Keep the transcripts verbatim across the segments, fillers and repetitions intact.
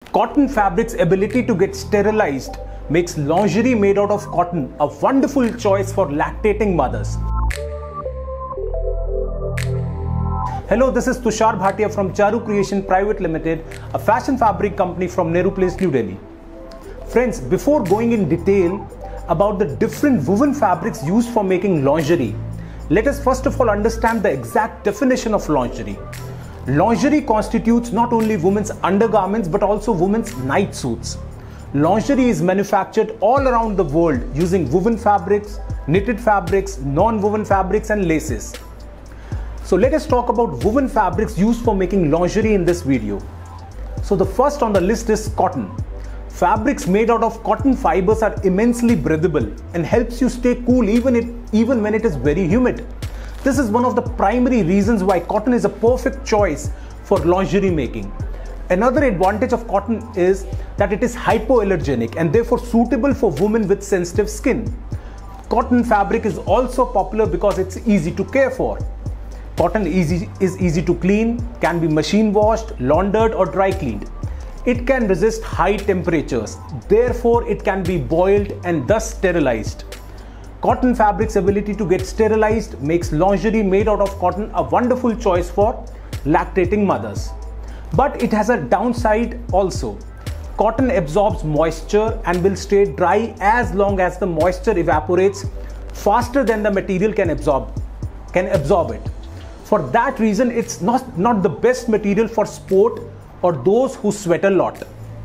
Cotton fabric's ability to get sterilized makes lingerie made out of cotton a wonderful choice for lactating mothers. Hello, this is Tushar Bhatia from Charu Creation Private Limited, a fashion fabric company from Nehru Place, New Delhi. Friends, before going in detail about the different woven fabrics used for making lingerie, let us first of all understand the exact definition of lingerie. Lingerie constitutes not only women's undergarments but also women's night suits. Lingerie is manufactured all around the world using woven fabrics, knitted fabrics, non-woven fabrics and laces. So let us talk about woven fabrics used for making lingerie in this video. So the first on the list is cotton. Fabrics made out of cotton fibers are immensely breathable and helps you stay cool even, it, even when it is very humid. This is one of the primary reasons why cotton is a perfect choice for lingerie making. Another advantage of cotton is that it is hypoallergenic and therefore suitable for women with sensitive skin. Cotton fabric is also popular because it's easy to care for. Cotton easy, is easy to clean, can be machine washed, laundered or dry cleaned. It can resist high temperatures, therefore it can be boiled and thus sterilized. Cotton fabric's ability to get sterilized makes lingerie made out of cotton a wonderful choice for lactating mothers. But it has a downside also. Cotton absorbs moisture and will stay dry as long as the moisture evaporates faster than the material can absorb, can absorb it. For that reason, it's not, not the best material for sport or those who sweat a lot.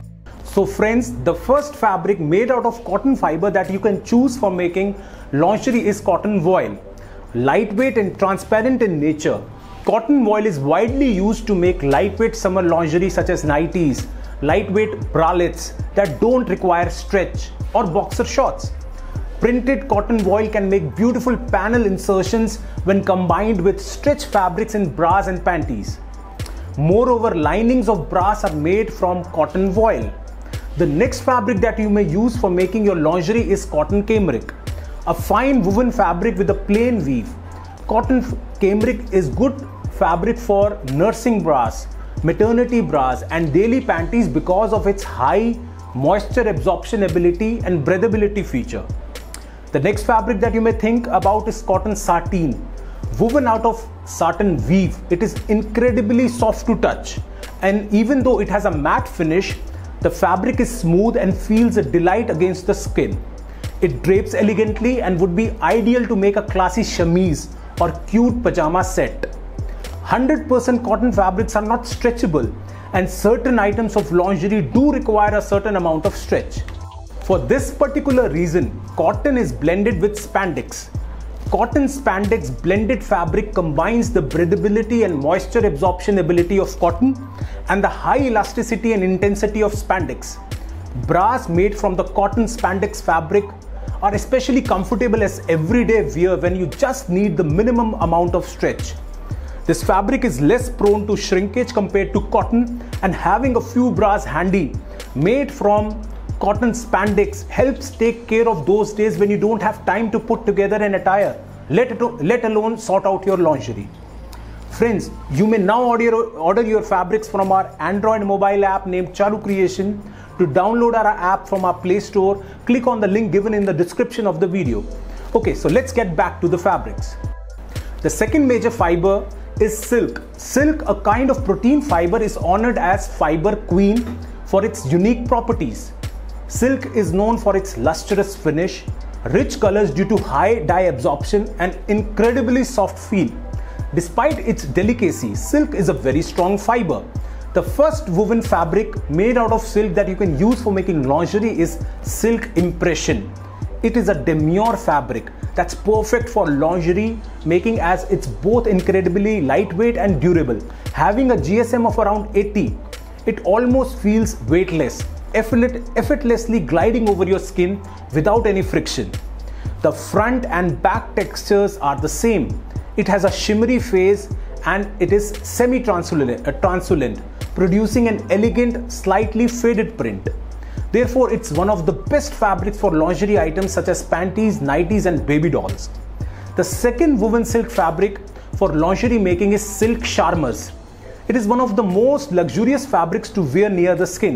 So friends, the first fabric made out of cotton fiber that you can choose for making lingerie is cotton voile. Lightweight and transparent in nature, cotton voile is widely used to make lightweight summer lingerie such as nighties, lightweight bralettes that don't require stretch, or boxer shorts. Printed cotton voile can make beautiful panel insertions when combined with stretch fabrics in bras and panties. Moreover, linings of bras are made from cotton voile. The next fabric that you may use for making your lingerie is cotton cambric, a fine woven fabric with a plain weave. Cotton cambric is good fabric for nursing bras, maternity bras and daily panties because of its high moisture absorption ability and breathability feature. The next fabric that you may think about is cotton sateen. Woven out of satin weave, it is incredibly soft to touch, and even though it has a matte finish, the fabric is smooth and feels a delight against the skin. It drapes elegantly and would be ideal to make a classy chemise or cute pajama set. one hundred percent cotton fabrics are not stretchable, and certain items of lingerie do require a certain amount of stretch. For this particular reason, cotton is blended with spandex. Cotton spandex blended fabric combines the breathability and moisture absorption ability of cotton and the high elasticity and intensity of spandex. Bras made from the cotton spandex fabric are especially comfortable as everyday wear when you just need the minimum amount of stretch. This fabric is less prone to shrinkage compared to cotton, and having a few bras handy made from cotton spandex helps take care of those days when you don't have time to put together an attire, let, it, let alone sort out your lingerie. Friends, you may now order, order your fabrics from our Android mobile app named Charu Creation. To download our app from our Play Store, click on the link given in the description of the video. Okay, so let's get back to the fabrics. The second major fiber is silk. Silk, a kind of protein fiber, is honored as fiber queen for its unique properties. Silk is known for its lustrous finish, rich colors due to high dye absorption and incredibly soft feel. Despite its delicacy, silk is a very strong fiber. The first woven fabric made out of silk that you can use for making lingerie is silk impression. It is a demure fabric that's perfect for lingerie making as it's both incredibly lightweight and durable. Having a G S M of around eighty, it almost feels weightless, effortlessly gliding over your skin without any friction. The front and back textures are the same. It has a shimmery face and it is semi-translucent, uh, translucent, producing an elegant, slightly faded print. Therefore, it's one of the best fabrics for lingerie items such as panties, nighties and baby dolls. The second woven silk fabric for lingerie making is silk charmeuse. It is one of the most luxurious fabrics to wear near the skin.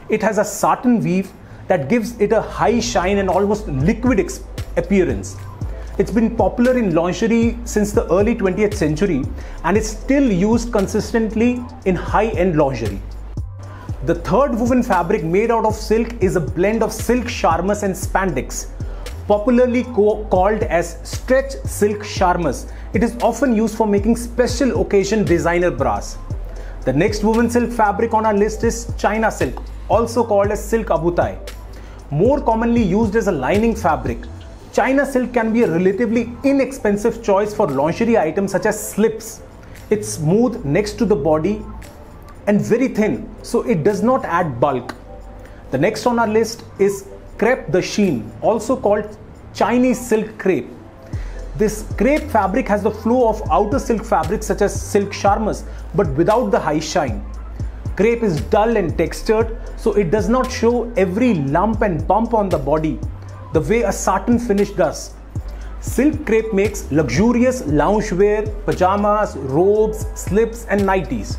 It has a satin weave that gives it a high shine and almost liquid appearance. It's been popular in lingerie since the early twentieth century and is still used consistently in high-end lingerie. The third woven fabric made out of silk is a blend of silk charmeuse and spandex, popularly co- called as stretch silk charmeuse. It is often used for making special occasion designer bras. The next woven silk fabric on our list is China silk, also called as silk abutai. More commonly used as a lining fabric, China silk can be a relatively inexpensive choice for lingerie items such as slips. It's smooth next to the body and very thin, so it does not add bulk. The next on our list is crepe de chine, also called Chinese silk crepe. This crepe fabric has the flow of outer silk fabrics such as silk charmeuse, but without the high shine. Crepe is dull and textured, so it does not show every lump and bump on the body the way a satin finish does. Silk crepe makes luxurious loungewear, pajamas, robes, slips and nighties.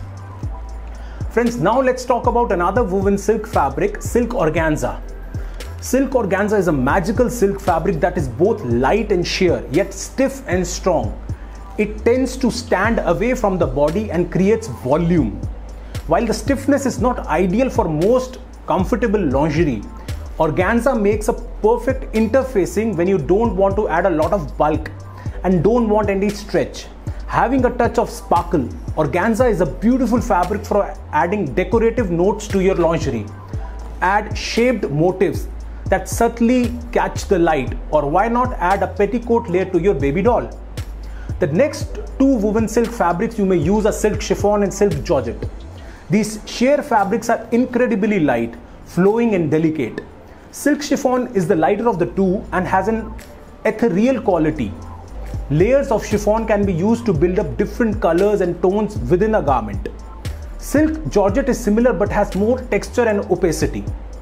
Friends, now let's talk about another woven silk fabric, silk organza. Silk organza is a magical silk fabric that is both light and sheer, yet stiff and strong. It tends to stand away from the body and creates volume. While the stiffness is not ideal for most comfortable lingerie, organza makes a perfect interfacing when you don't want to add a lot of bulk and don't want any stretch. Having a touch of sparkle, organza is a beautiful fabric for adding decorative notes to your lingerie. Add shaped motifs that subtly catch the light, or why not add a petticoat layer to your baby doll. The next two woven silk fabrics you may use are silk chiffon and silk georgette. These sheer fabrics are incredibly light, flowing and delicate. Silk chiffon is the lighter of the two and has an ethereal quality. Layers of chiffon can be used to build up different colors and tones within a garment. Silk georgette is similar but has more texture and opacity.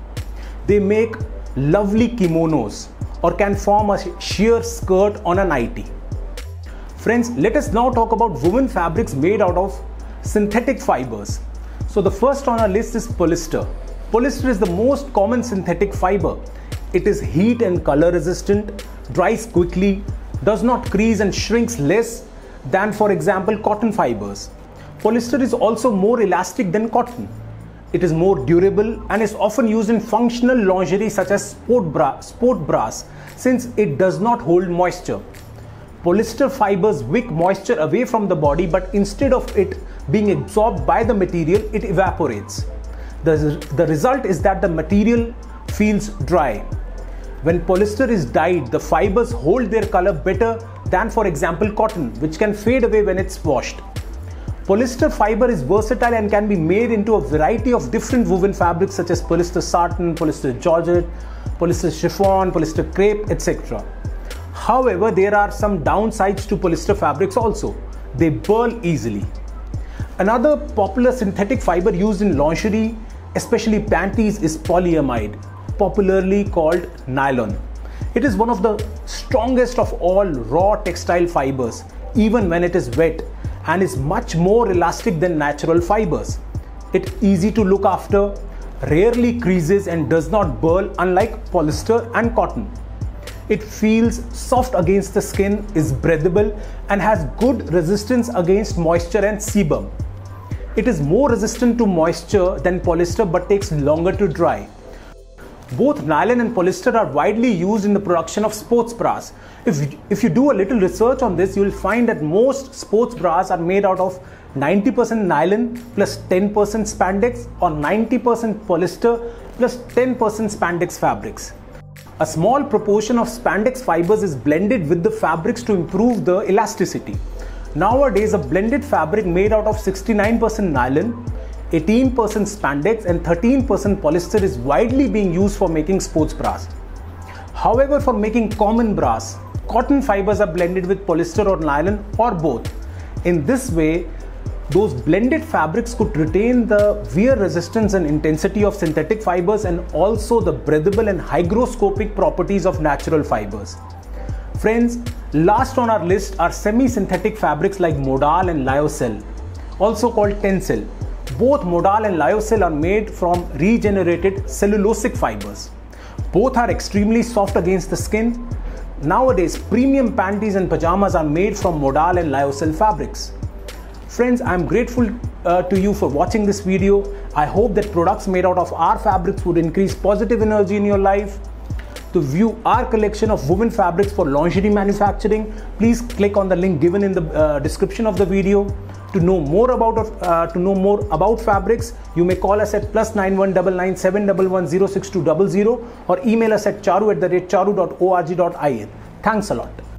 They make lovely kimonos or can form a sheer skirt on a nightie. Friends, let us now talk about woven fabrics made out of synthetic fibers. So the first on our list is polyester. Polyester is the most common synthetic fiber. It is heat and color resistant, dries quickly, does not crease and shrinks less than, for example, cotton fibers. Polyester is also more elastic than cotton. It is more durable and is often used in functional lingerie such as sport, bra, sport bras since it does not hold moisture. Polyester fibers wick moisture away from the body, but instead of it being absorbed by the material, it evaporates. The, the result is that the material feels dry. When polyester is dyed, the fibers hold their color better than, for example, cotton, which can fade away when it's washed. Polyester fiber is versatile and can be made into a variety of different woven fabrics such as polyester satin, polyester georgette, polyester chiffon, polyester crepe, et cetera. However, there are some downsides to polyester fabrics also. They burn easily. Another popular synthetic fiber used in lingerie, especially panties, is polyamide, popularly called nylon. It is one of the strongest of all raw textile fibers, even when it is wet, and is much more elastic than natural fibers. It's easy to look after, rarely creases and does not burn, unlike polyester and cotton. It feels soft against the skin, is breathable and has good resistance against moisture and sebum. It is more resistant to moisture than polyester but takes longer to dry. Both nylon and polyester are widely used in the production of sports bras. If, if you do a little research on this, you will find that most sports bras are made out of ninety percent nylon plus ten percent spandex or ninety percent polyester plus ten percent spandex fabrics. A small proportion of spandex fibers is blended with the fabrics to improve the elasticity. Nowadays, a blended fabric made out of sixty-nine percent nylon, eighteen percent spandex and thirteen percent polyester is widely being used for making sports bras. However, for making common bras, cotton fibers are blended with polyester or nylon or both. In this way, those blended fabrics could retain the wear resistance and intensity of synthetic fibers and also the breathable and hygroscopic properties of natural fibers. Friends, last on our list are semi-synthetic fabrics like modal and lyocell, also called tencel. Both Modal and Lyocell are made from regenerated cellulosic fibers. Both are extremely soft against the skin. Nowadays, premium panties and pajamas are made from Modal and Lyocell fabrics. Friends, I am grateful uh, to you for watching this video. I hope that products made out of our fabrics would increase positive energy in your life. To view our collection of woven fabrics for lingerie manufacturing, please click on the link given in the uh, description of the video. To know more about uh, to know more about fabrics, you may call us at plus nine one nine nine seven one one zero six two zero zero or email us at charu at the rate charu dot org dot in. Thanks a lot.